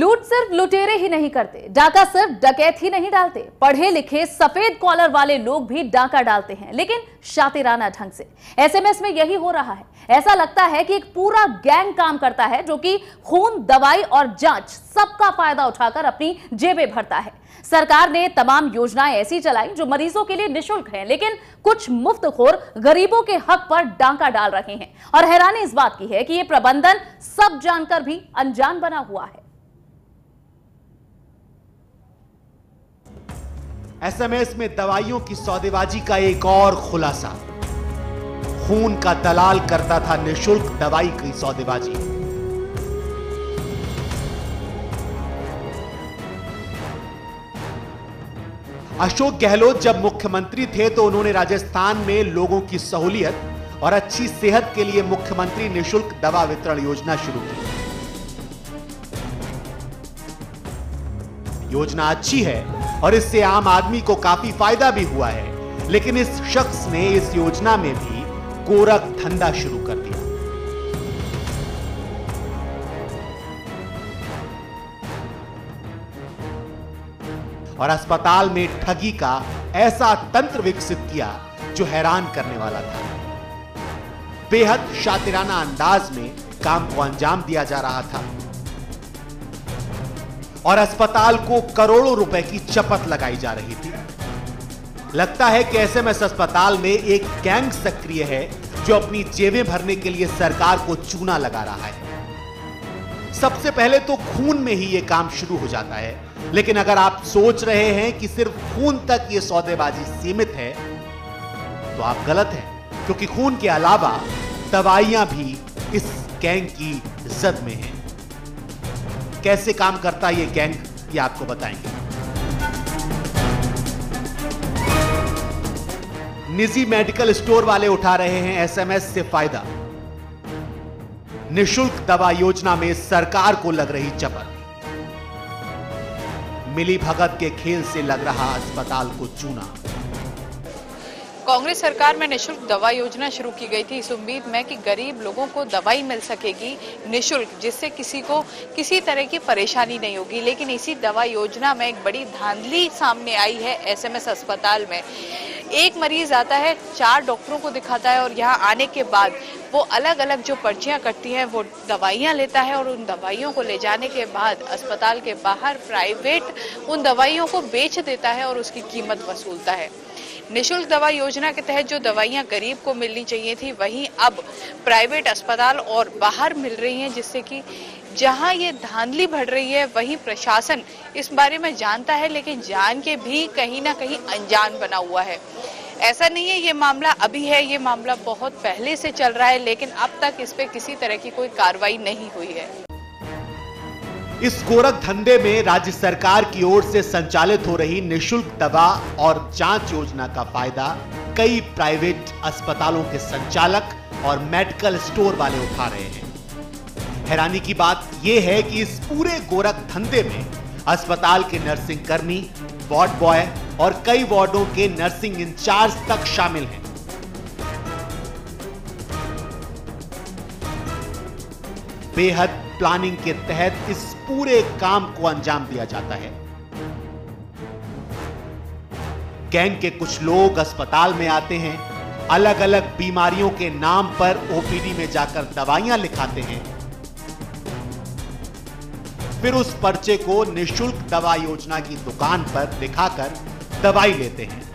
लूट सिर्फ लुटेरे ही नहीं करते, डाका सिर्फ डकैत ही नहीं डालते, पढ़े लिखे सफेद कॉलर वाले लोग भी डाका डालते हैं, लेकिन शातिराना ढंग से। एसएमएस में यही हो रहा है। ऐसा लगता है कि एक पूरा गैंग काम करता है जो कि खून, दवाई और जांच सबका फायदा उठाकर अपनी जेबें भरता है। सरकार ने तमाम योजनाएं ऐसी चलाई जो मरीजों के लिए निःशुल्क हैं, लेकिन कुछ मुफ्तखोर गरीबों के हक पर डांका डाल रहे हैं। और हैरानी इस बात की है कि यह प्रबंधन सब जानकर भी अनजान बना हुआ है। एसएमएस में दवाइयों की सौदेबाजी का एक और खुलासा। खून का दलाल करता था निःशुल्क दवाई की सौदेबाजी। अशोक गहलोत जब मुख्यमंत्री थे तो उन्होंने राजस्थान में लोगों की सहूलियत और अच्छी सेहत के लिए मुख्यमंत्री निःशुल्क दवा वितरण योजना शुरू की। योजना अच्छी है और इससे आम आदमी को काफी फायदा भी हुआ है, लेकिन इस शख्स ने इस योजना में भी गोरख धंधा शुरू कर दिया। और अस्पताल में ठगी का ऐसा तंत्र विकसित किया जो हैरान करने वाला था। बेहद शातिराना अंदाज में काम को अंजाम दिया जा रहा था और अस्पताल को करोड़ों रुपए की चपत लगाई जा रही थी। लगता है कि एसएमएस अस्पताल में एक गैंग सक्रिय है जो अपनी जेबें भरने के लिए सरकार को चूना लगा रहा है। सबसे पहले तो खून में ही यह काम शुरू हो जाता है, लेकिन अगर आप सोच रहे हैं कि सिर्फ खून तक यह सौदेबाजी सीमित है तो आप गलत हैं, क्योंकि खून के अलावा दवाइयां भी इस गैंग की जद में हैं। कैसे काम करता है ये गैंग, ये आपको बताएंगे। निजी मेडिकल स्टोर वाले उठा रहे हैं एसएमएस से फायदा। निःशुल्क दवा योजना में सरकार को लग रही चपत। मिली भगत के खेल से लग रहा अस्पताल को चूना। कांग्रेस सरकार में निःशुल्क दवा योजना शुरू की गई थी इस उम्मीद में कि गरीब लोगों को दवाई मिल सकेगी निःशुल्क, जिससे किसी को किसी तरह की परेशानी नहीं होगी। लेकिन इसी दवा योजना में एक बड़ी धांधली सामने आई है एसएमएस अस्पताल में। एक मरीज आता है, 4 डॉक्टरों को दिखाता है और यहाँ आने के बाद वो अलग अलग जो पर्चियां कटती हैं वो दवाइयां लेता है और उन दवाइयों को ले जाने के बाद अस्पताल के बाहर प्राइवेट उन दवाइयों को बेच देता है और उसकी कीमत वसूलता है। निःशुल्क दवा योजना के तहत जो दवाइयां गरीब को मिलनी चाहिए थी वहीं अब प्राइवेट अस्पताल और बाहर मिल रही हैं, जिससे कि जहां ये धांधली बढ़ रही है वहीं प्रशासन इस बारे में जानता है, लेकिन जान के भी कहीं ना कहीं अनजान बना हुआ है। ऐसा नहीं है ये मामला अभी है, ये मामला बहुत पहले से चल रहा है, लेकिन अब तक इस पे किसी तरह की कोई कार्रवाई नहीं हुई है। इस गोरख धंधे में राज्य सरकार की ओर से संचालित हो रही निःशुल्क दवा और जांच योजना का फायदा कई प्राइवेट अस्पतालों के संचालक और मेडिकल स्टोर वाले उठा रहे हैं। हैरानी की बात यह है कि इस पूरे गोरख धंधे में अस्पताल के नर्सिंग कर्मी, वार्ड बॉय और कई वार्डों के नर्सिंग इंचार्ज तक शामिल हैं। बेहद प्लानिंग के तहत इस पूरे काम को अंजाम दिया जाता है। गैंग के कुछ लोग अस्पताल में आते हैं, अलग अलग बीमारियों के नाम पर ओपीडी में जाकर दवाइयां लिखाते हैं, फिर उस पर्चे को निःशुल्क दवा योजना की दुकान पर दिखाकर दवाई लेते हैं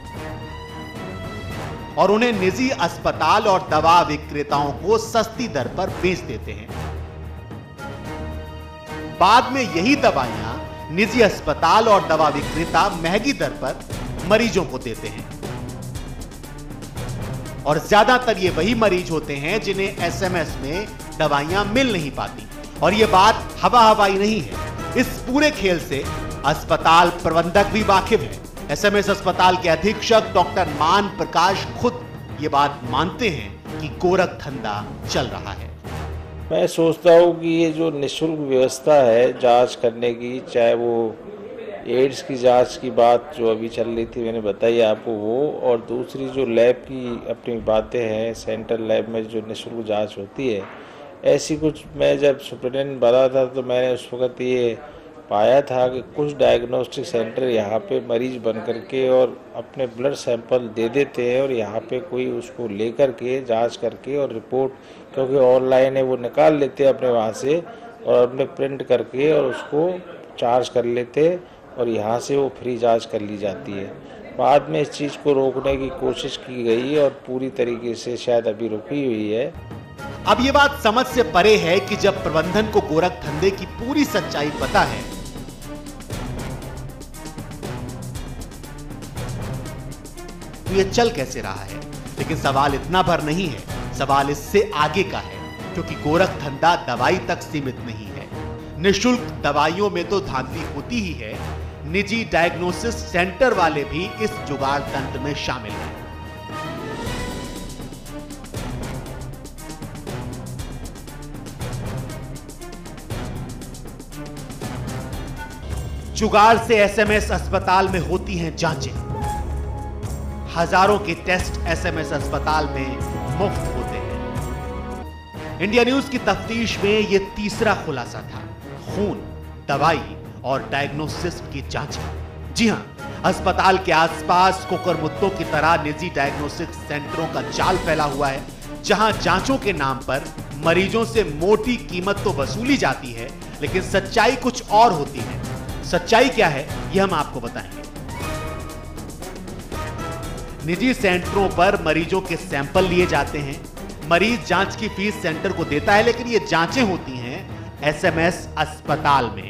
और उन्हें निजी अस्पताल और दवा विक्रेताओं को सस्ती दर पर बेच देते हैं। बाद में यही दवाइयां निजी अस्पताल और दवा विक्रेता महंगी दर पर मरीजों को देते हैं और ज्यादातर ये वही मरीज होते हैं जिन्हें एसएमएस में दवाइयां मिल नहीं पाती। और ये बात हवा हवाई नहीं है, इस पूरे खेल से अस्पताल प्रबंधक भी वाकिफ है। एसएमएस अस्पताल के अधीक्षक डॉक्टर मान प्रकाश खुद ये बात मानते हैं कि गोरख धंधा चल रहा है। मैं सोचता हूँ कि ये जो निःशुल्क व्यवस्था है जांच करने की, चाहे वो एड्स की जांच की बात जो अभी चल रही थी मैंने बताई आपको वो, और दूसरी जो लैब की अपनी बातें हैं, सेंट्रल लैब में जो निःशुल्क जांच होती है, ऐसी कुछ, मैं जब सुप्रिटेंडेंट बना था तो मैंने उस वक्त ये पाया था कि कुछ डायग्नोस्टिक सेंटर यहाँ पे मरीज बन करके और अपने ब्लड सैंपल दे देते हैं और यहाँ पे कोई उसको लेकर के जांच करके और रिपोर्ट, क्योंकि ऑनलाइन है, वो निकाल लेते हैं अपने वहाँ से और अपने प्रिंट करके और उसको चार्ज कर लेते और यहाँ से वो फ्री जांच कर ली जाती है। बाद में इस चीज़ को रोकने की कोशिश की गई और पूरी तरीके से शायद अभी रुकी हुई है। अब ये बात समझ से परे है कि जब प्रबंधन को गोरख धंधे की पूरी सच्चाई पता है तो ये चल कैसे रहा है। लेकिन सवाल इतना भर नहीं है, सवाल इससे आगे का है, क्योंकि गोरख धंधा दवाई तक सीमित नहीं है। निःशुल्क दवाइयों में तो धांधली होती ही है, निजी डायग्नोसिस सेंटर वाले भी इस जुगाड़ तंत्र में शामिल हैं। जुगाड़ से एसएमएस अस्पताल में होती हैं जांचें। हजारों के टेस्ट एसएमएस अस्पताल में मुफ्त होते हैं। इंडिया न्यूज की तफ्तीश में यह तीसरा खुलासा था, खून, दवाई और डायग्नोसिस की जांच। जी हां, अस्पताल के आसपास कुकरमुत्तों की तरह निजी डायग्नोस्टिक सेंटरों का जाल फैला हुआ है, जहां जांचों के नाम पर मरीजों से मोटी कीमत तो वसूली जाती है, लेकिन सच्चाई कुछ और होती है। सच्चाई क्या है, यह हम आपको बताएंगे। निजी सेंटरों पर मरीजों के सैंपल लिए जाते हैं। मरीज जांच की फीस सेंटर को देता है, लेकिन ये जांचें होती हैं एसएमएस अस्पताल में।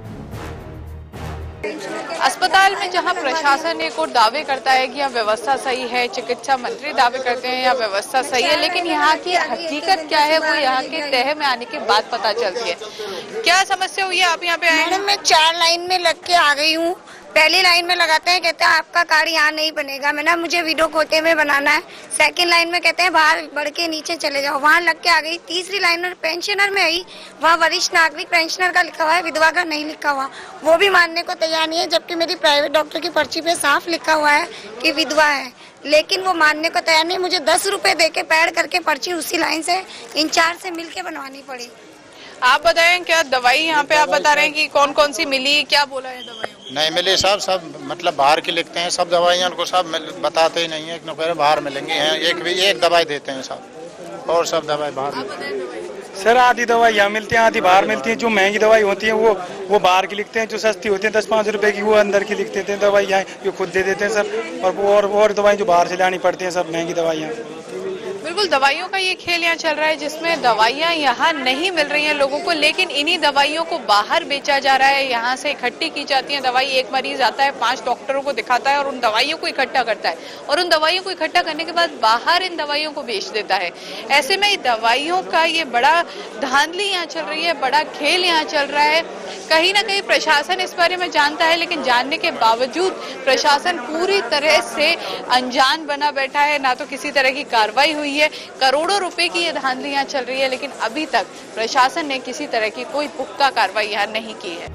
अस्पताल में जहां प्रशासन एक और दावे करता है कि यहाँ व्यवस्था सही है, चिकित्सा मंत्री दावे करते हैं यहाँ व्यवस्था सही है, लेकिन यहाँ की हकीकत क्या है वो यहाँ के तह में आने के बाद पता चलती है। क्या समस्या हुई है, आप यहाँ पे आए? मैडम, मैं 4 लाइन में लग के आ गई हूँ। पहली लाइन में लगाते हैं, कहते हैं आपका कार्ड यहाँ नहीं बनेगा, मुझे वीडियो खोते में बनाना है। सेकंड लाइन में कहते हैं बाहर बढ़ के नीचे चले जाओ, वहाँ लग के आ गई। तीसरी लाइन में पेंशनर में आई, वहाँ वरिष्ठ नागरिक पेंशनर का लिखा हुआ है, विधवा का नहीं लिखा हुआ, वो भी मानने को तैयार नहीं है, जबकि मेरी प्राइवेट डॉक्टर की पर्ची पे साफ लिखा हुआ है कि विधवा है, लेकिन वो मानने को तैयार नहीं। मुझे 10 रुपए दे के पैड करके पर्ची उसी लाइन से इंचार्ज से मिल के बनवानी पड़ी। आप बताएं, क्या दवाई यहाँ पे आप बता रहे हैं कि कौन कौन सी मिली, क्या बोला है दवाई? नहीं मिली साहब, सब मतलब बाहर की लिखते हैं, सब दवाइयाँ उनको सब बताते ही नहीं है कि बाहर मिलेंगे। एक दवाई देते हैं साहब, और सब दवाई बाहर। सर आधी दवाई यहाँ मिलती है, आधी बाहर मिलती है। जो महंगी दवाई होती है वो बाहर की लिखते हैं, जो सस्ती होती है 10-5 रुपए की वो अंदर की लिख देते हैं। दवाई यहाँ ये खुद दे देते हैं सर, और दवाई जो बाहर से लानी पड़ती है सब महंगी दवाइयाँ। बिल्कुल, दवाइयों का ये खेल यहाँ चल रहा है जिसमें दवाइयाँ यहाँ नहीं मिल रही हैं लोगों को, लेकिन इन्हीं दवाइयों को बाहर बेचा जा रहा है। यहाँ से इकट्ठी की जाती है दवाई। एक मरीज आता है, 5 डॉक्टरों को दिखाता है और उन दवाइयों को इकट्ठा करता है, और उन दवाइयों को इकट्ठा करने के बाद बाहर इन दवाइयों को बेच देता है। ऐसे में दवाइयों का ये बड़ा धांधली यहाँ चल रही है, बड़ा खेल यहाँ चल रहा है। कहीं ना कहीं प्रशासन इस बारे में जानता है, लेकिन जानने के बावजूद प्रशासन पूरी तरह से अनजान बना बैठा है। ना तो किसी तरह की कार्रवाई हुई है, करोड़ों रुपए की ये धांधलियां चल रही है, लेकिन अभी तक प्रशासन ने किसी तरह की कोई पुख्ता कार्रवाई यहाँ नहीं की है।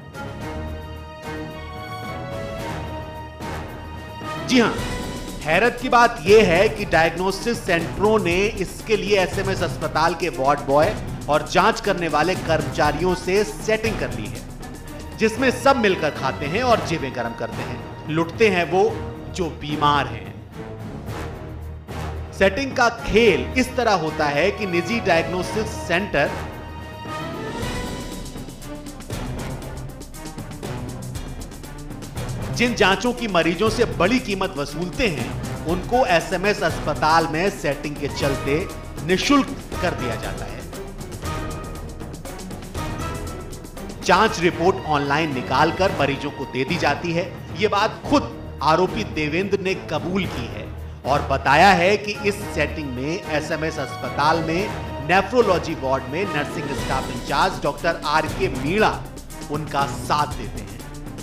जी हां, हैरत की बात यह है कि डायग्नोसिस सेंटरों ने इसके लिए एसएमएस अस्पताल के वार्ड बॉय और जांच करने वाले कर्मचारियों से सेटिंग कर ली है, जिसमें सब मिलकर खाते हैं और जेबें गर्म करते हैं। लुटते हैं वो जो बीमार हैं। सेटिंग का खेल इस तरह होता है कि निजी डायग्नोसिस सेंटर जिन जांचों की मरीजों से बड़ी कीमत वसूलते हैं, उनको एसएमएस अस्पताल में सेटिंग के चलते निःशुल्क कर दिया जाता है। जांच रिपोर्ट ऑनलाइन निकालकर मरीजों को दे दी जाती है। यह बात खुद आरोपी देवेंद्र ने कबूल की है और बताया है कि इस सेटिंग में एसएमएस अस्पताल में नेफ्रोलॉजी वार्ड में nursing staff incharge doctor R K. Meena उनका साथ देते हैं।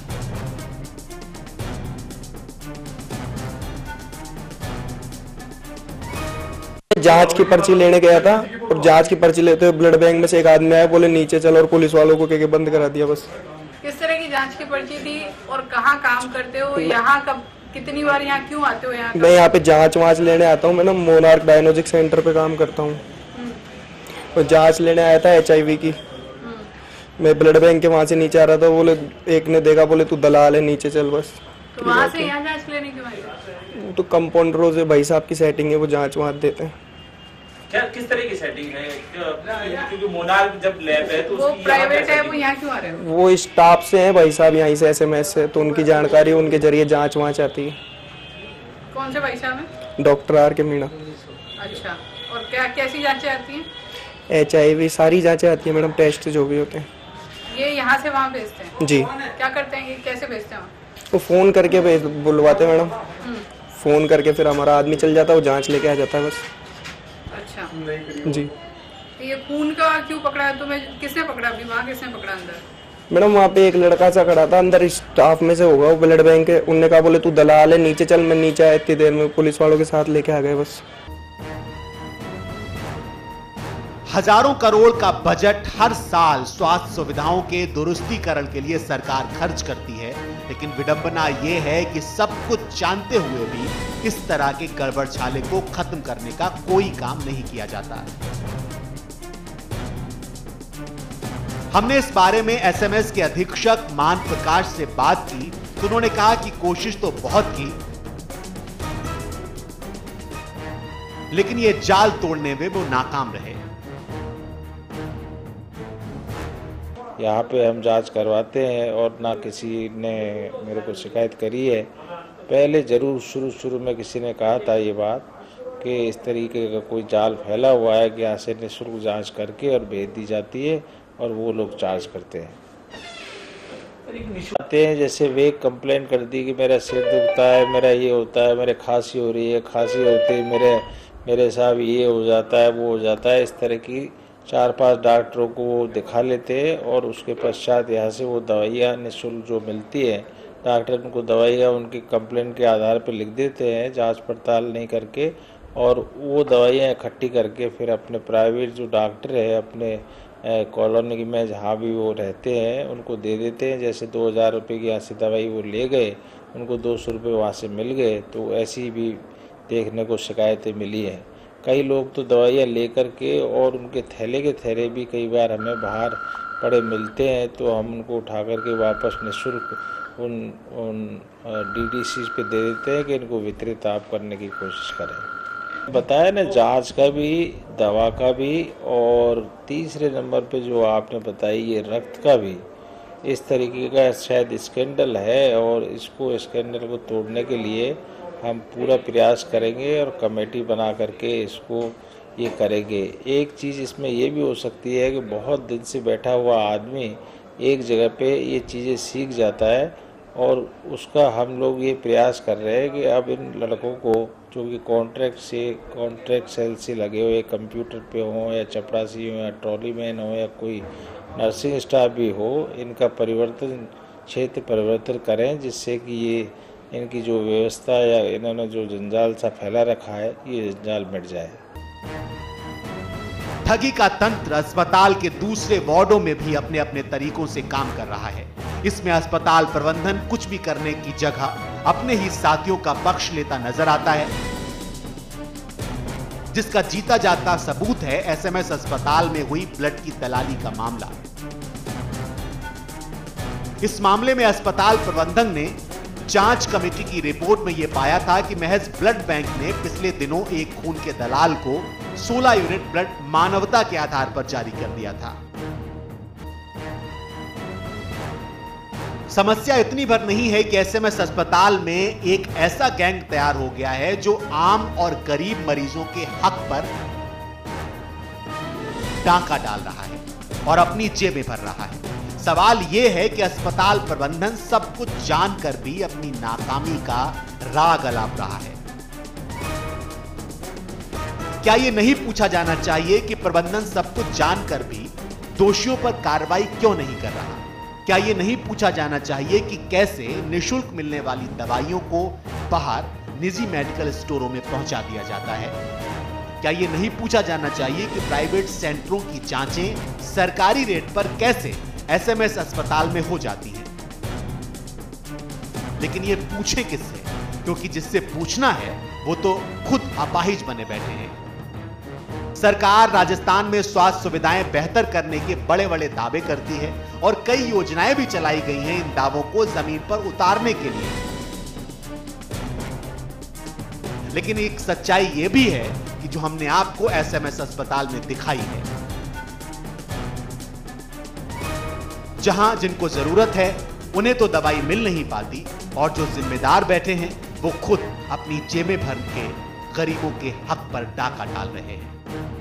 जांच की पर्ची लेने गया था और जांच की पर्ची लेते हुए ब्लड बैंक में से एक आदमी आया, बोले नीचे चलो, और पुलिस वालों को कह के बंद करा दिया। बस किस तरह की जांच की पर्ची थी और कहाँ काम करते हो, यहाँ कब, कितनी बार यहाँ क्यों आते हो? मैं यहाँ पे जांच वाँच लेने आता हूँ। मैं ना मोनार्क डायग्नोस्टिक सेंटर पे काम करता हूँ। तो जांच लेने आया था HIV की। मैं ब्लड बैंक के वहाँ से नीचे आ रहा था, बोले एक ने देखा, बोले तू दलाल है, नीचे चल बस। तो वहाँ से यहाँ जांच लेने के बाद तो कंपाउंडरों से भाई साहब की सेटिंग है, वो जांच वहाँ देते हैं। क्या किस तरह की सेटिंग है? क्योंकि मोनार्क जब लैब है तो वो प्राइवेट है, वो यहाँ क्यों आ रहे हो? वो स्टाफ से हैं भाई साहब, यहीं से SMS से, तो उनकी जानकारी उनके जरिए जांच वहाँ आती है। कौन से भाई साहब हैं? Doctor R.K. मीणा। अच्छा, और क्या कैसी जांचें आती हैं? HIV सारी जांचें आती है मैडम, टेस्ट जो भी होते हैं। ये यहाँ से वहाँ भेजते हैं? जी। क्या करते हैं, ये कैसे भेजते हैं? वो फ़ोन करके बुलवाते हैं मैडम, फ़ोन करके फिर हमारा आदमी चल जाता है, वो जांच लेके आ जाता है बस। अच्छा जी। तो ये खून का क्यों पकड़ा है तुम्हें? किसने पकड़ा अभी वहाँ, किसने पकड़ा अंदर? मैडम वहाँ पे एक लड़का सा खड़ा था अंदर, स्टाफ में से होगा वो ब्लड बैंक के। उनने कहा बोले तू दलाल है, नीचे चल। मैं नीचे आया, इतनी देर में पुलिस वालों के साथ लेके आ गए बस। हजारों करोड़ का बजट हर साल स्वास्थ्य सुविधाओं के दुरुस्तीकरण के लिए सरकार खर्च करती है, लेकिन विडंबना यह है कि सब कुछ जानते हुए भी इस तरह के गड़बड़छाले को खत्म करने का कोई काम नहीं किया जाता। हमने इस बारे में SMS के अधीक्षक मान प्रकाश से बात की तो उन्होंने कहा कि कोशिश तो बहुत की, लेकिन ये जाल तोड़ने में वो नाकाम रहे। यहाँ पे हम जांच करवाते हैं और ना किसी ने मेरे को शिकायत करी है। पहले ज़रूर शुरू में किसी ने कहा था ये बात कि इस तरीके का कोई जाल फैला हुआ है कि यहाँ से निःशुल्क जांच करके और भेज दी जाती है और वो लोग चार्ज करते हैं। आते हैं जैसे वे कंप्लेन कर दी कि मेरा सिर दुखता है, मेरा ये होता है, मेरे खांसी हो रही है, खांसी होती है मेरे साहब ये हो जाता है, वो हो जाता है। इस तरह की 4-5 डॉक्टरों को वो दिखा लेते हैं और उसके पश्चात यहाँ से वो दवाइयाँ निःशुल्क जो मिलती है, डॉक्टर उनको दवाइयाँ उनकी कंप्लेंट के आधार पर लिख देते हैं जांच पड़ताल नहीं करके, और वो दवाइयाँ इकट्ठी करके फिर अपने प्राइवेट जो डॉक्टर है अपने कॉलोनी में जहाँ भी वो रहते हैं उनको दे देते हैं। जैसे 2000 रुपये की यहाँ से दवाई वो ले गए, उनको 200 रुपये वहाँ से मिल गए। तो ऐसी भी देखने को शिकायतें मिली हैं। कई लोग तो दवाइयाँ लेकर के और उनके थैले के थैले भी कई बार हमें बाहर पड़े मिलते हैं, तो हम उनको उठा करके वापस निःशुल्क उन DDC पे दे देते हैं कि इनको वितरित आप करने की कोशिश करें। बताया ना, जांच का भी, दवा का भी, और तीसरे नंबर पे जो आपने बताई ये रक्त का भी इस तरीके का शायद स्कैंडल है, और इसको स्कैंडल को तोड़ने के लिए हम पूरा प्रयास करेंगे और कमेटी बना करके इसको ये करेंगे। एक चीज़ इसमें ये भी हो सकती है कि बहुत दिन से बैठा हुआ आदमी एक जगह पे ये चीज़ें सीख जाता है, और उसका हम लोग ये प्रयास कर रहे हैं कि अब इन लड़कों को जो कि कॉन्ट्रैक्ट सेल से लगे हुए कंप्यूटर पे हों या चपरासी हो या ट्रॉली मैन हो या कोई नर्सिंग स्टाफ भी हो, इनका क्षेत्र परिवर्तन करें, जिससे कि ये इनकी जो व्यवस्था या इन्होंने जो जंजाल सा फैला रखा है ये जंजाल मिट जाए। ठगी का तंत्र अस्पताल के दूसरे वार्डों में भी अपने अपने तरीकों से काम कर रहा है। इसमें अस्पताल प्रबंधन कुछ भी करने की जगह अपने ही साथियों का पक्ष लेता नजर आता है, जिसका जीता जाता सबूत है SMS अस्पताल में हुई ब्लड की दलाली का मामला। इस मामले में अस्पताल प्रबंधन ने जांच कमेटी की रिपोर्ट में यह पाया था कि महज ब्लड बैंक ने पिछले दिनों एक खून के दलाल को 16 यूनिट ब्लड मानवता के आधार पर जारी कर दिया था। समस्या इतनी भर नहीं है कि SMS अस्पताल में एक ऐसा गैंग तैयार हो गया है जो आम और गरीब मरीजों के हक पर डाका डाल रहा है और अपनी जेबें भर रहा है। सवाल यह है कि अस्पताल प्रबंधन सब कुछ जानकर भी अपनी नाकामी का राग अलाप रहा है। क्या यह नहीं पूछा जाना चाहिए कि प्रबंधन सब कुछ जानकर भी दोषियों पर कार्रवाई क्यों नहीं कर रहा? क्या यह नहीं पूछा जाना चाहिए कि कैसे निःशुल्क मिलने वाली दवाइयों को बाहर निजी मेडिकल स्टोरों में पहुंचा दिया जाता है? क्या यह नहीं पूछा जाना चाहिए कि प्राइवेट सेंटरों की जांचें सरकारी रेट पर कैसे SMS अस्पताल में हो जाती हैं? लेकिन ये पूछें किससे? क्योंकि जिससे पूछना है वो तो खुद अपाहिज बने बैठे हैं। सरकार राजस्थान में स्वास्थ्य सुविधाएं बेहतर करने के बड़े बड़े दावे करती है और कई योजनाएं भी चलाई गई हैं इन दावों को जमीन पर उतारने के लिए। लेकिन एक सच्चाई यह भी है कि जो हमने आपको एसएमएस अस्पताल में दिखाई है, जहां जिनको जरूरत है उन्हें तो दवाई मिल नहीं पाती और जो जिम्मेदार बैठे हैं वो खुद अपनी जेबें भर के गरीबों के हक पर डाका डाल रहे हैं।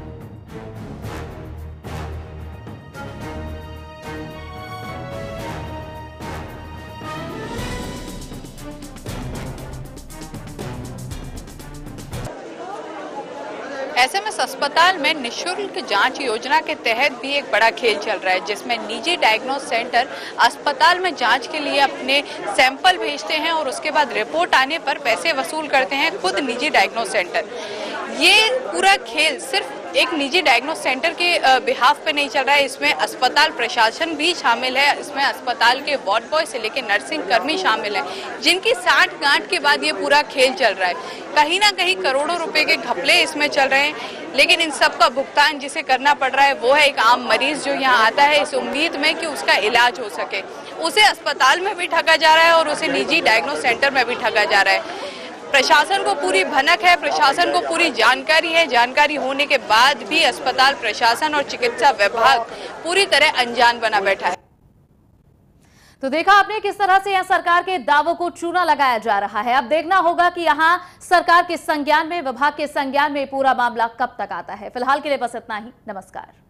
एसएमएस अस्पताल में निशुल्क जांच योजना के तहत भी एक बड़ा खेल चल रहा है, जिसमें निजी डायग्नोस सेंटर अस्पताल में जांच के लिए अपने सैंपल भेजते हैं और उसके बाद रिपोर्ट आने पर पैसे वसूल करते हैं खुद निजी डायग्नोस सेंटर। ये पूरा खेल सिर्फ एक निजी डायग्नोस सेंटर के बिहाफ पे नहीं चल रहा है, इसमें अस्पताल प्रशासन भी शामिल है, इसमें अस्पताल के वार्ड बॉय से लेकर नर्सिंग कर्मी शामिल हैं, जिनकी साठ-गांठ के बाद ये पूरा खेल चल रहा है। कहीं ना कहीं करोड़ों रुपए के घपले इसमें चल रहे हैं, लेकिन इन सब का भुगतान जिसे करना पड़ रहा है वो है एक आम मरीज जो यहाँ आता है इस उम्मीद में कि उसका इलाज हो सके। उसे अस्पताल में भी ठगा जा रहा है और उसे निजी डायग्नोस सेंटर में भी ठगा जा रहा है। प्रशासन को पूरी भनक है, प्रशासन को पूरी जानकारी है, जानकारी होने के बाद भी अस्पताल प्रशासन और चिकित्सा विभाग पूरी तरह अनजान बना बैठा है। तो देखा आपने किस तरह से यहाँ सरकार के दावों को चूना लगाया जा रहा है। अब देखना होगा कि यहाँ सरकार के संज्ञान में, विभाग के संज्ञान में पूरा मामला कब तक आता है। फिलहाल के लिए बस इतना ही। नमस्कार।